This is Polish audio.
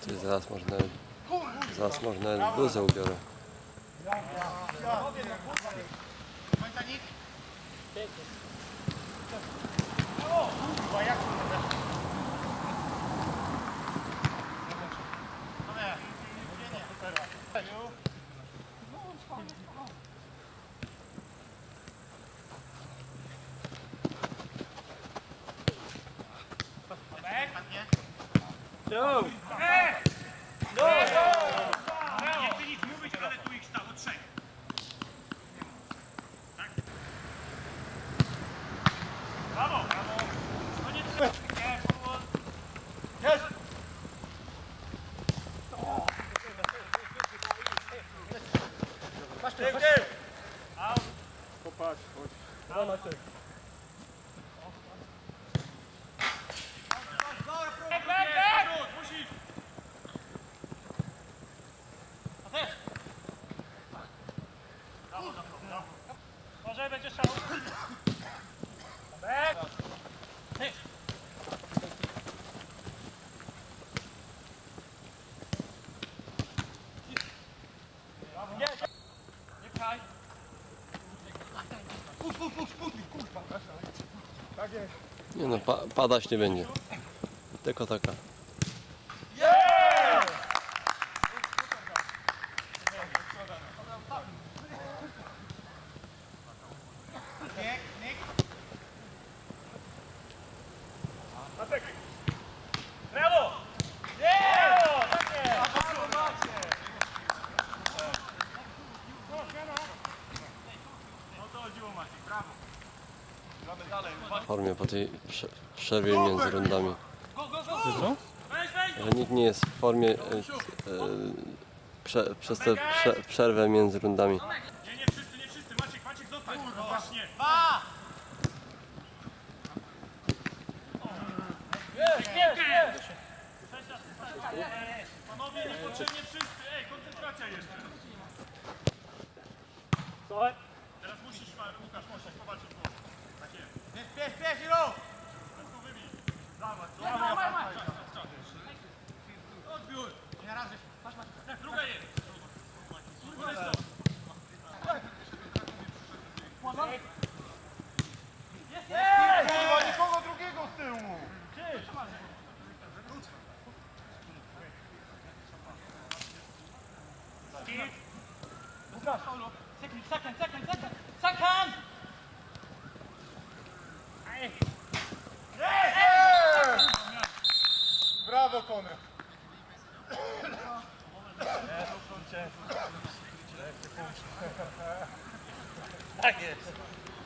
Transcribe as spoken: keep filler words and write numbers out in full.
Ty zaraz można, zaraz można bluzę ubiorę. No! No! Nie chcę nic mówić, ale tu ich stało trzech. Tak? Brawo! Brawo! Koniec! Nie, powoli. Jest! Masz tu, masz tu! Out! Popatrz, chodź. Dwa na ty. Back, back, back! Musisz! A też! Brawo, brawo, brawo. Może będzie szał. Back! Ty! Nie, nie pchaj. Puść, puść, puść, puść, kurwa. Tak jest. Nie no, pa padać nie będzie. Tylko taka. Brawo! Brawo! Tak jest! No to chodziło, Maciek, brawo! Gramy dalej. W formie po tej prze przerwie między rundami. Go, go, go! Weź, weź! Że nikt nie jest w formie e, e, prze przez tę prze przerwę między rundami. Nie, nie wszyscy, nie wszyscy. Maciek, Maciek, zostań. No właśnie. Dwa! Jest, jest, jest! Panowie, niepotrzebnie wszyscy. Ej, koncentracja jeszcze. Co? Teraz musisz, Łukasz, Mosiek, powalczyć w głowę. Tak jest. Pies, pies, pies, Iro! Tu wybij. Zobacz, zobacz. Odbiór. Nie na razie. Masz, masz. Tak, druga jest. Druga jest to. Jest, jest! Kurwa, nikogo drugiego z tyłu! Łukasz, second, second, second, second, second! Brawo, Konrad! Tak jest.